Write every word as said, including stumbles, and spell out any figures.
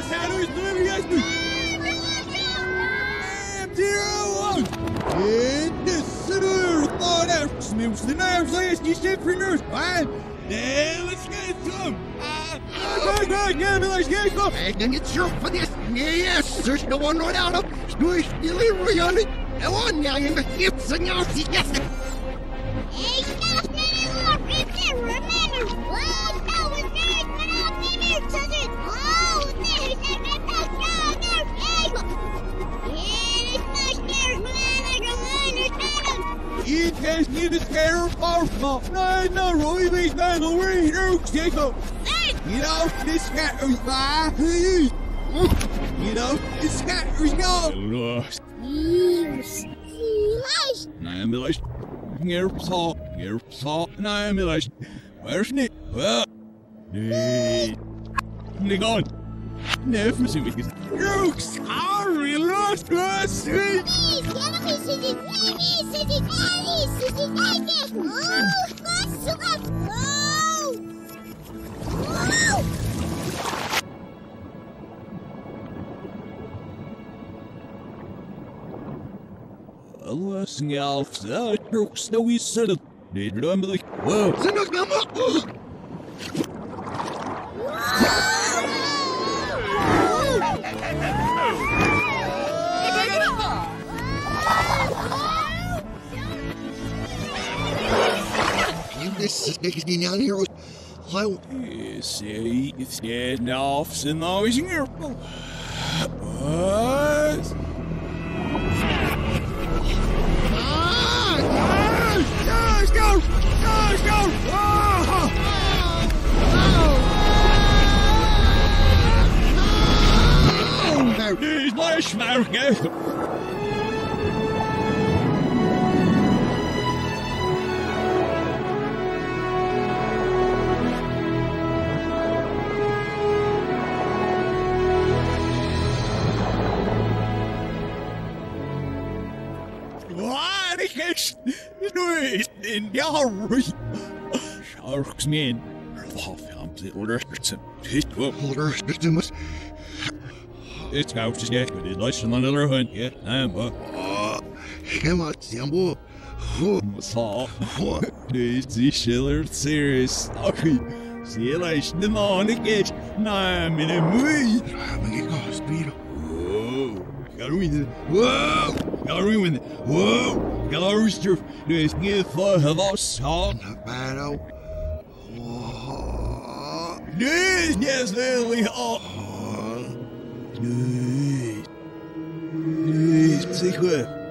The nerves last you said for nurse. Alright? Now let's get some. Let's get some. I can get your for this. Yes, there's no one right out of. Do delivery on it. I want now in the hips and now see yes. Hey, stop that look. It's a remember. Oh, that was nice, but I'll be there to it. Oh, there's a good back down there. Yeah, it's much there, man. I don't understand. It has me the scare of powerful. No, no, Roy, please, man, go away. No, Jacob. You know, this cat is fine. You know, this cat is gone. Yes. Yes. Ambulance. Here, salt. Here, salt. And ambulance. Where's Nick? Well, Nick. Nick on. Never see me. You sorry, lost us. Please, get me, Susie. Please, Susie. Please, Susie. Thank you. Oh, gosh, sugar. Oh. Oh. Alas, Alf, that jokes that we said it. Did remember the. Whoa. Send us number. This is getting down here. How? See, it's getting off and always in here. What? Let's go! Let's go! Oh! There's my smoke. In gallery. Sharks, man. Order. Order. It's out to get with it. Let's another hunt. Yeah, I'm up. Come on, Sambo. What's all? This is Schiller serious. Okay. See you later. The morning gets. I'm in a mood. I'm gonna go speed. Whoa. Gotta win it. Whoa. Gotta win it. Whoa. Gotta rooster. Let's get for the lost song. Not bad out. Yes, yes, Lily. Oh. Yes. Yes, say what?